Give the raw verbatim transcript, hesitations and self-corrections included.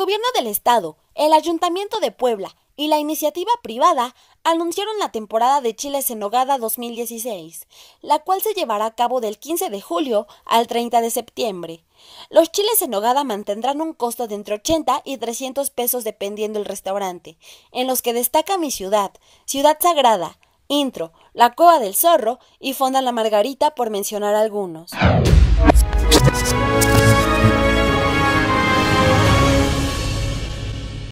gobierno del estado, el Ayuntamiento de Puebla y la iniciativa privada anunciaron la temporada de chiles en nogada dos mil dieciséis, la cual se llevará a cabo del quince de julio al treinta de septiembre. Los chiles en nogada mantendrán un costo de entre ochenta y trescientos pesos dependiendo el restaurante, en los que destaca Mi Ciudad, Ciudad Sagrada, Intro, La Cueva del Zorro y Fonda La Margarita, por mencionar algunos.